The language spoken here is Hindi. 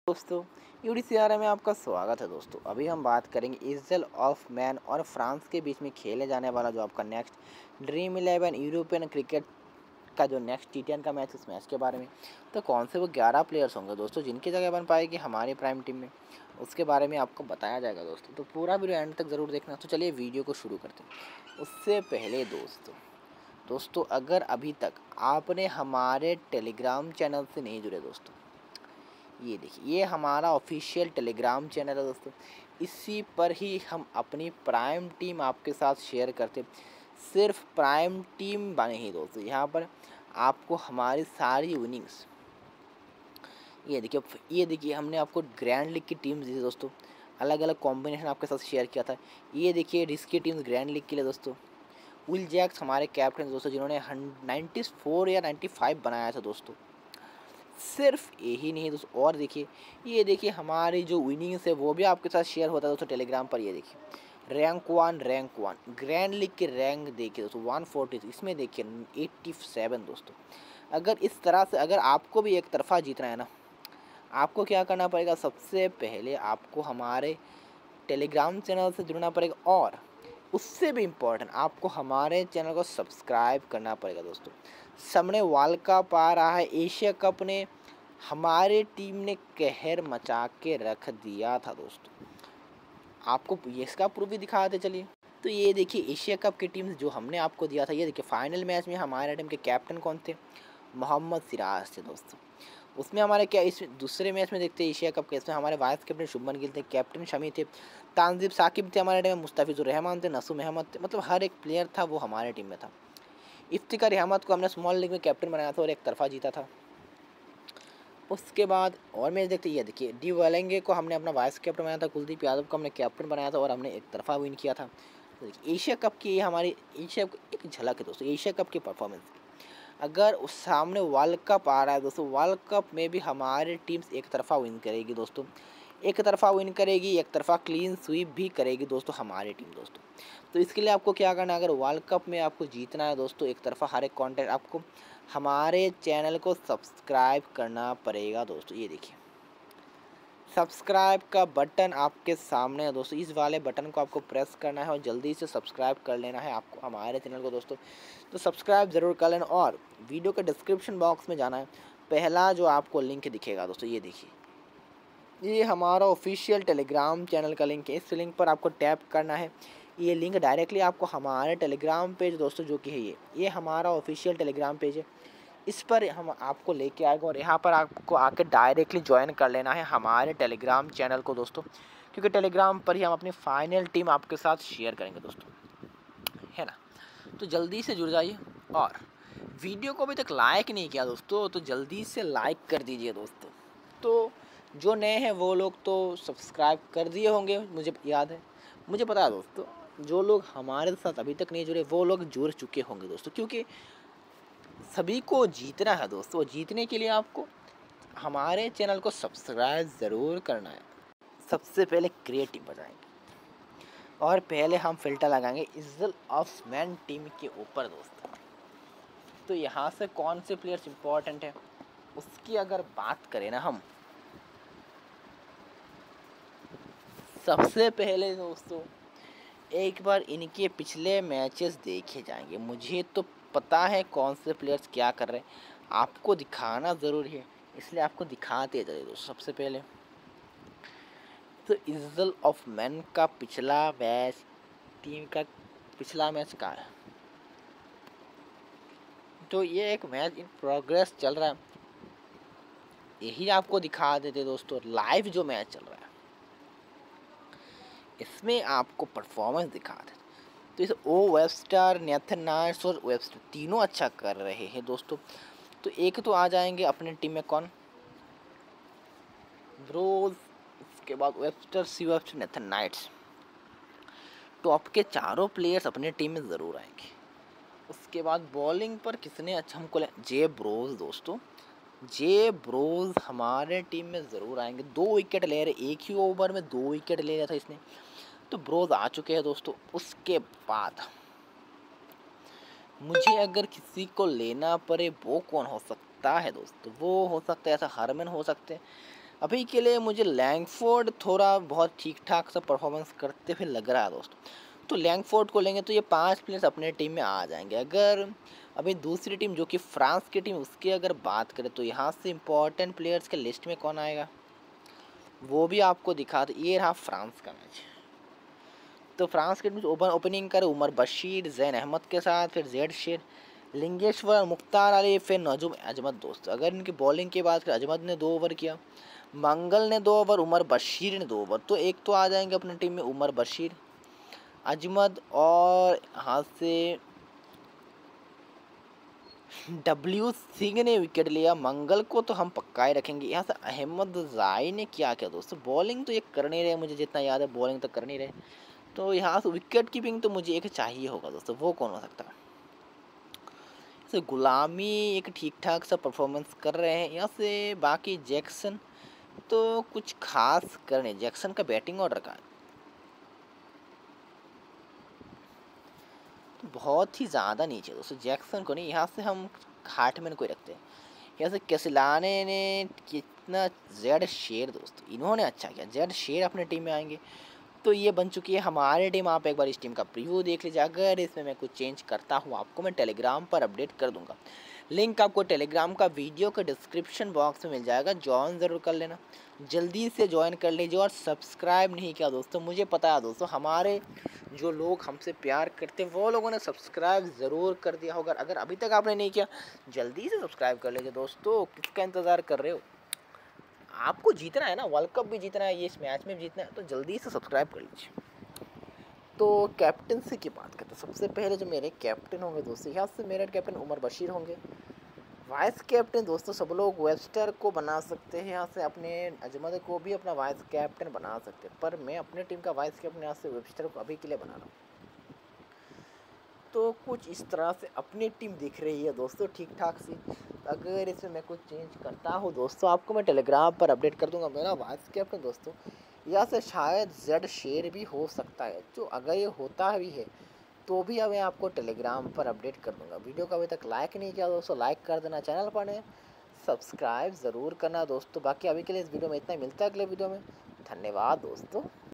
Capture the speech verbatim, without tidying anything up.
दोस्तों यूडीसीआर में आपका स्वागत है। दोस्तों अभी हम बात करेंगे इजल ऑफ मैन और फ्रांस के बीच में खेले जाने वाला जो आपका next Dream Eleven European cricket का जो नेक्स्ट टी टेन का मैच उस मैच के बारे में। तो कौन से वो ग्यारह प्लेयर्स होंगे दोस्तों जिनकी जगह बन पाएगी हमारी प्राइम टीम में, उसके बारे में आपको बताया जाएगा दोस्तों। तो पूरा वीडियो एंड तक ज़रूर देखना। तो चलिए वीडियो को शुरू करते हैं। उससे पहले दोस्तों दोस्तों अगर अभी तक आपने हमारे टेलीग्राम चैनल से नहीं जुड़े दोस्तों, ये देखिए ये हमारा ऑफिशियल टेलीग्राम चैनल है दोस्तों। इसी पर ही हम अपनी प्राइम टीम आपके साथ शेयर करते, सिर्फ प्राइम टीम बने ही दोस्तों। यहाँ पर आपको हमारी सारी विनिंग्स, ये देखिए ये देखिए हमने आपको ग्रैंड लीग की टीम्स दी थी दोस्तों, अलग अलग कॉम्बिनेशन आपके साथ शेयर किया था। ये देखिए रिस्की टीम्स ग्रैंड लीग के लिए दोस्तों। विल जैक्स हमारे कैप्टन दोस्तों जिन्होंने नाइन्टी फोर या नाइन्टी फाइव बनाया था दोस्तों। सिर्फ यही नहीं दोस्तों, और देखिए ये देखिए हमारी जो विनिंग्स है वो भी आपके साथ शेयर होता है दोस्तों टेलीग्राम पर। ये देखिए rank one rank one grand league के रैंक देखिए दोस्तों वन फोर्टी, इसमें देखिए एट्टी सेवन दोस्तों। अगर इस तरह से अगर आपको भी एक तरफा जीतना है ना, आपको क्या करना पड़ेगा, सबसे पहले आपको हमारे टेलीग्राम चैनल से जुड़ना पड़ेगा, और उससे भी इम्पोर्टेंट आपको हमारे चैनल को सब्सक्राइब करना पड़ेगा दोस्तों। सामने वर्ल्ड कप आ रहा है, एशिया कप ने हमारे टीम ने कहर मचा के रख दिया था दोस्तों। आपको इसका प्रूफ भी दिखाते चलिए। तो ये देखिए एशिया कप की टीम जो हमने आपको दिया था, ये देखिए फाइनल मैच में हमारे टीम के कैप्टन कौन थे, मोहम्मद सिराज थे दोस्तों। उसमें हमारे क्या इस दूसरे मैच में देखते हैं एशिया कप के, इसमें हमारे वाइस कैप्टन शुभमन गिल थे, कैप्टन शमी थे, तानजीब साकिब थे हमारे टीम में, मुस्तफिजुर रहमान थे, नसूम अहमद थे, मतलब हर एक प्लेयर था वो हमारे टीम में था। इफ्तिकार अहमद को हमने स्मॉल लीग में कैप्टन बनाया था और एक तरफा जीता था। उसके बाद और मैच देखते ये देखिए डी वालेंगे को हमने अपना वाइस कैप्टन बनाया था, कुलदीप यादव को हमने कैप्टन बनाया था और हमने एक तरफा विन किया था। तो देखिए एशिया कप की ये हमारी एशिया एक झलक है दोस्तों एशिया कप की परफॉर्मेंस। अगर उस सामने वर्ल्ड कप आ रहा है दोस्तों, वर्ल्ड कप में भी हमारी टीम्स एक तरफा विन करेगी दोस्तों, एक तरफा विन करेगी, एक तरफा क्लीन स्वीप भी करेगी दोस्तों हमारी टीम दोस्तों। तो इसके लिए आपको क्या करना है, अगर वर्ल्ड कप में आपको जीतना है दोस्तों एक तरफा हर एक कॉन्टेंट, आपको हमारे चैनल को सब्सक्राइब करना पड़ेगा दोस्तों। ये देखिए सब्सक्राइब का बटन आपके सामने है दोस्तों, इस वाले बटन को आपको प्रेस करना है और जल्दी से सब्सक्राइब कर लेना है आपको हमारे चैनल को दोस्तों। तो सब्सक्राइब ज़रूर कर लेना और वीडियो के डिस्क्रिप्शन बॉक्स में जाना है, पहला जो आपको लिंक दिखेगा दोस्तों, ये देखिए ये हमारा ऑफिशियल टेलीग्राम चैनल का लिंक है। इस लिंक पर आपको टैप करना है, ये लिंक डायरेक्टली आपको हमारे टेलीग्राम पेज दोस्तों जो कि है ये ये हमारा ऑफिशियल टेलीग्राम पेज है, इस पर हम आपको लेके आएगा और यहाँ पर आपको आके डायरेक्टली ज्वाइन कर लेना है हमारे टेलीग्राम चैनल को दोस्तों, क्योंकि टेलीग्राम पर ही हम अपनी फाइनल टीम आपके साथ शेयर करेंगे दोस्तों, है ना। तो जल्दी से जुड़ जाइए, और वीडियो को अभी तक लाइक नहीं किया दोस्तों तो जल्दी से लाइक कर दीजिए दोस्तों। तो जो नए हैं वो लोग तो सब्सक्राइब कर दिए होंगे, मुझे याद है, मुझे पता है दोस्तों। जो लोग हमारे साथ अभी तक नहीं जुड़े वो लोग जुड़ चुके होंगे दोस्तों, क्योंकि सभी को जीतना है दोस्तों। जीतने के लिए आपको हमारे चैनल को सब्सक्राइब ज़रूर करना है। सबसे पहले क्रिएटिव बजाएंगे और पहले हम फिल्टर लगाएंगे इजल ऑफ मैन टीम के ऊपर दोस्तों। तो यहाँ से कौन से प्लेयर्स इंपॉर्टेंट है उसकी अगर बात करें ना हम, सबसे पहले दोस्तों एक बार इनके पिछले मैचेस देखे जाएंगे। मुझे तो पता है कौन से प्लेयर्स क्या कर रहे हैं, आपको दिखाना ज़रूरी है इसलिए आपको दिखाते चलिए दोस्तों। सबसे पहले तो इजल ऑफ मैन का पिछला मैच, टीम का पिछला मैच का है, तो ये एक मैच इन प्रोग्रेस चल रहा है, यही आपको दिखा देते दोस्तों। लाइव जो मैच चल रहा है इसमें आपको परफॉर्मेंस दिखा देते। तो इस ओ वेबस्टर, नेथन नाइट्स और वेबस्टर तीनों अच्छा कर रहे हैं दोस्तों। तो एक तो आ जाएंगे अपने टीम में कौन, ब्रोज, उसके बाद Webster, C Webster, Nathan Knights, top के चारों प्लेयर्स अपने टीम में ज़रूर आएंगे। उसके बाद बॉलिंग पर किसने अच्छा हमको, जे ब्रोज दोस्तों, जे ब्रोज हमारे टीम में ज़रूर आएंगे। दो विकेट ले रहे, एक ही ओवर में दो विकेट ले रहा था इसने, तो ब्रोज आ चुके हैं दोस्तों। उसके बाद मुझे अगर किसी को लेना पड़े वो कौन हो सकता है दोस्तों, वो हो सकता है ऐसा हरमन हो सकते हैं, अभी के लिए मुझे लैंगफोर्ड थोड़ा बहुत ठीक ठाक सा परफॉर्मेंस करते हुए लग रहा है दोस्तों। तो लैंगफोर्ड को लेंगे तो ये पांच प्लेयर्स अपने टीम में आ जाएंगे। अगर अभी दूसरी टीम जो कि फ्रांस की टीम, उसकी अगर बात करें तो यहाँ से इम्पोर्टेंट प्लेयर्स के लिस्ट में कौन आएगा वो भी आपको दिखा दो। ये रहा फ्रांस का मैच। तो फ्रांस के टीम ओपन ओपनिंग करे उमर बशीर जैन अहमद के साथ, फिर जेड शेर, लिंगेश्वर, मुख्तार अली, फिर नजूम अजमत। दोस्त अगर इनकी बॉलिंग की बात करें, अजमत ने दो ओवर किया, मंगल ने दो ओवर, उमर बशीर ने दो ओवर। तो एक तो आ जाएंगे अपनी टीम में उमर बशीर, अजमत और यहाँ से डब्ल्यू सिंह ने विकेट लिया। मंगल को तो हम पक्का ही रखेंगे। यहाँ से अहमद जाई ने क्या किया दोस्तों, बॉलिंग तो ये कर नहीं रहे, मुझे जितना याद है बॉलिंग तो कर नहीं रहे। तो यहाँ से विकेट कीपिंग तो मुझे एक चाहिए होगा दोस्तों, वो कौन हो सकता है। से गुलामी एक ठीक ठाक सा परफॉर्मेंस कर रहे हैं। यहाँ से बाकी जैक्सन तो कुछ खास कर नहीं, जैक्सन का बैटिंग ऑर्डर का तो बहुत ही ज़्यादा नीचे दोस्तों। जैक्सन को नहीं, यहाँ से हम खाटमैन को ही रखते हैं। यहाँ से कैसलाने ने कितना, जेड शेर दोस्तों इन्होंने अच्छा किया, जेड शेर अपने टीम में आएंगे। तो ये बन चुकी है हमारी टीम। आप एक बार इस टीम का प्रीव्यू देख लीजिए। अगर इसमें मैं कुछ चेंज करता हूँ आपको मैं टेलीग्राम पर अपडेट कर दूंगा। लिंक आपको टेलीग्राम का वीडियो के डिस्क्रिप्शन बॉक्स में मिल जाएगा, ज्वाइन ज़रूर कर लेना, जल्दी से ज्वाइन कर लीजिए। और सब्सक्राइब नहीं किया दोस्तों, मुझे पता है दोस्तों हमारे जो लोग हमसे प्यार करते हैं वो लोगों ने सब्सक्राइब ज़रूर कर दिया होगा। अगर अभी तक आपने नहीं किया जल्दी से सब्सक्राइब कर लीजिए दोस्तों, किसका इंतज़ार कर रहे हो। आपको जीतना है ना, वर्ल्ड कप भी जीतना है, ये इस मैच में भी जीतना है, तो जल्दी से सब्सक्राइब कर लीजिए। तो कैप्टनसी की बात करते हैं। सबसे पहले जो मेरे कैप्टन होंगे दोस्तों, यहाँ से मेरे कैप्टन उमर बशीर होंगे। वाइस कैप्टन दोस्तों सब लोग वेबस्टर को बना सकते हैं, यहाँ से अपने अजमत को भी अपना वाइस कैप्टन बना सकते हैं, पर मैं अपने टीम का वाइस कैप्टन यहाँ से वेबस्टर को अभी के लिए बना रहा हूँ। तो कुछ इस तरह से अपनी टीम दिख रही है दोस्तों ठीक ठाक सी। अगर इसमें मैं कुछ चेंज करता हूँ दोस्तों आपको मैं टेलीग्राम पर अपडेट कर दूंगा। मेरा वाइस कैप्टन दोस्तों यहाँ से शायद जेड शेर भी हो सकता है, जो अगर ये होता भी है तो भी अब मैं आपको टेलीग्राम पर अपडेट कर दूंगा। वीडियो को अभी तक लाइक नहीं किया दोस्तों, लाइक कर देना, चैनल पर ने सब्सक्राइब ज़रूर करना दोस्तों। बाकी अभी के लिए इस वीडियो में इतना ही, मिलता है अगले वीडियो में। धन्यवाद दोस्तों।